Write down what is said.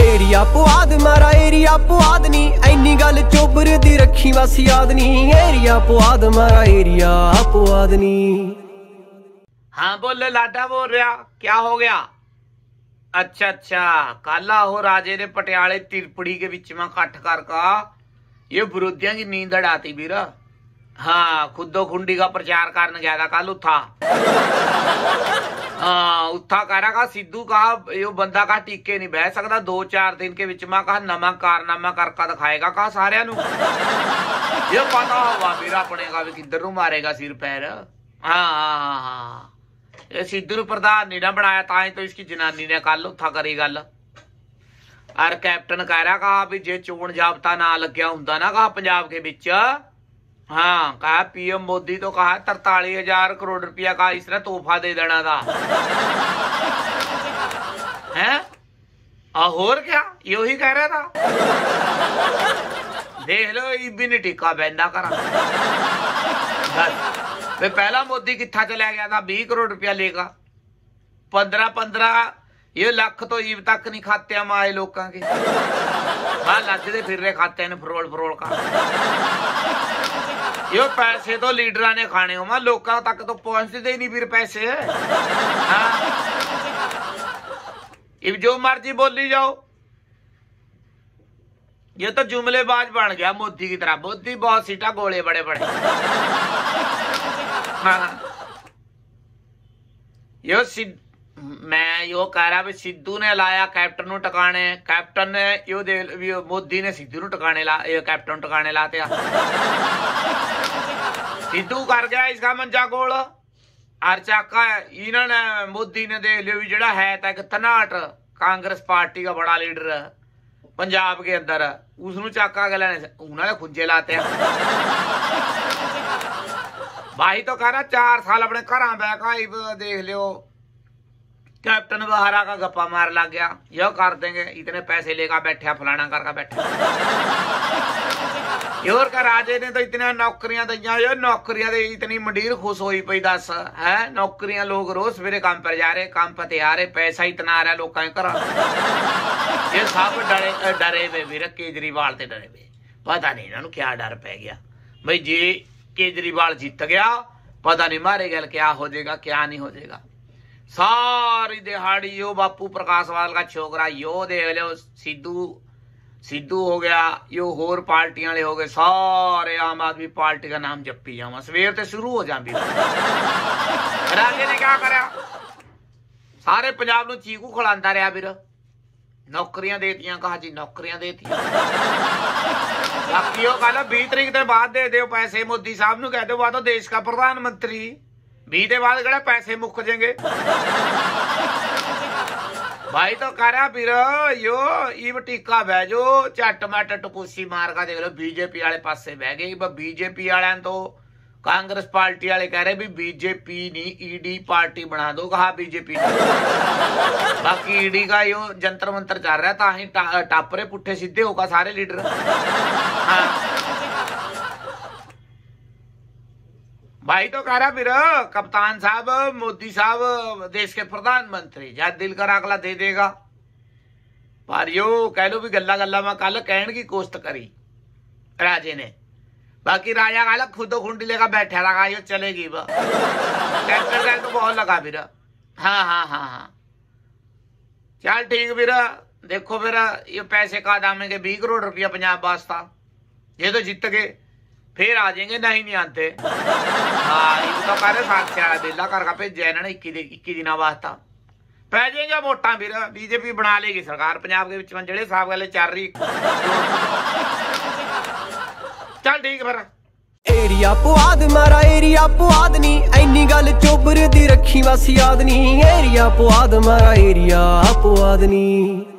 Area पुआद मारा area पुआद नी Anne गल चोबर दी रखी बस याद नी। एरिया पुआद मारा एरिया पुआद नी। हाँ बोले लाडा बोल रहा, क्या हो गया? अच्छा अच्छा, काला हो राजे ने पटियाले तिरपड़ी के बिच में कट कर का ये विरोधियों की नींद अड़ाती बीर। हाँ, खुदो खुंडी का प्रचार करने गया था कल उठा। हाँ, उठा कह रहा सिद्धू कहा यो बंदा का टिके नहीं बह सकता, 2-4 दिन के बिच में कहा नमा कारनामा करके दिखाएगा कहा सारे नु। ये पता होगा फिर अपने का भी किधर मारेगा सिर पैर। हाँ हाँ हाँ हाँ, ये सिद्धू नु प्रधान नहीं ना बनाया ताई तो इसकी जनानी ने कल उठा करी गल। और कैप्टन कह रहा कहा भी जे चोन जाबता ना लग्या हुंदा ना कहा पंजाब के बिच, हाँ कहा पीएम मोदी तो कहा 43,000 करोड़ रुपया का इसने तोहफा दे देना था। हैं और क्या यो ही कह रहा था। देख लो भी नहीं टिका बहना करा। वे पहला मोदी कितना चला गया था 20 करोड़ रुपया लेगा, 15-15 ये लाख तो ईब तक नहीं खाते माए लोगों के। हाँ लजदे फिर रहे खाते हैं फरोल फरोल का। यो पैसे तो लीडर ने खाने हो, लोगों तक तो पहुंचते ही नहीं फिर पैसे। हाँ इब जो मर्जी बोली जाओ, ये तो जुमलेबाज बन गया मोदी की तरह। मोदी बहुत सीटा गोले बड़े बड़े। हाँ यो मैं यो कह रहा भी सिद्धू ने लाया कैप्टन नु टकाने, कैप्टन ने यो दे मोदी ने सिद्धू नु टकाने ला, कैप्टन टकाने लाते। सिद्धू कर गया इसका मंजा गोल और चाका इन्होंने मोदी ने देख लियो जड़ा है तक तनाट कांग्रेस पार्टी का बड़ा लीडर पंजाब के अंदर, उसनु चाका गला उन्होंने खुंजे लाते हैं। भाई तो कह रहा 4 साल अपने घर बैठा देख लियो कैप्टन बहारा का गप्पा मार लग गया, यह कर देंगे इतने पैसे लेकर बैठा फलाना करके बैठा। योर का राजे ने तो इतने नौकरियां दिया, यो नौकरियां दे इतनी मंडीर खुश हुई पई दस है। नौकरियां लोग रोज सवेरे काम पर जा रहे, काम पर आ रहे, पैसा इतना आ रहा लोग घर। ये सब डरे वे फिर केजरीवाल से डरे वे, पता नहीं इन्होंने क्या डर पै गया भाई जी केजरीवाल जीत गया पता नहीं मारे गल क्या हो जाएगा क्या नहीं हो जाएगा। सारी दिहाड़ी यो बापू प्रकाश वाल का छोकरा यो देख लो सिद्धू हो गया, यो होर पार्टियां वाले हो गए, सारे आम आदमी पार्टी का नाम जप्पी जावा सवेर से शुरू हो जाती। राजे ने क्या करा सारे पंजाब नूं चीकू खिलांदा रहा फिर नौकरियां देतियां, कहा जी नौकरियां देतियां। बाकी 20 तरीक के बाद दे दो पैसे, मोदी साहब नूं कह दो वह तो देश का प्रधानमंत्री 20 के बाद कड़ा पैसे मुक जाएंगे। भाई तो कह रहा फिर यो इब टीका बह जो झट मट टपूसी मार का देख लो बीजेपी वाले पासे बह गए। बीजेपी वाले तो कांग्रेस पार्टी वाले कह रहे भी बीजेपी नहीं ईडी पार्टी बना दो, कहा बीजेपी बाकी ईडी का यो जंतर मंतर चल रहा था ही टापरे पुट्ठे सीधे होगा सारे लीडर। हाँ भाई तो कह रहा फिर कप्तान साहब मोदी साहब देश के प्रधानमंत्री जब दिल करा अगला दे देगा। पर यो कह लो भी गल्ला गल्ला में कल कहने की कोशिश करी राजे ने, बाकी राजा काला खुदो खुंडी लेकर बैठा रहा यो चलेगी ट्रैक्टर तो बहुत लगा फिर। हाँ हाँ हाँ हाँ चल ठीक फिर देखो फिर ये पैसे का दामेंगे 20 करोड़ रुपया पंजाब वास्ता, ये तो जीत गए फिर आ जाएंगे नहीं आते। हाँ ये तो कह रहे 7 से बेला करके भेजा इन्होंने 21 दिन वास्ता पै जाएंगे वोटा फिर बीजेपी बना लेगी सरकार पंजाब के विच जेड़े साहब गल चल रही। चल ठीक फिर एरिया पुआद मारा एरिया पुआद नी ऐनी गल चोबर दी रखी बस याद नी। एरिया पुआद मारा एरिया पुआद नी।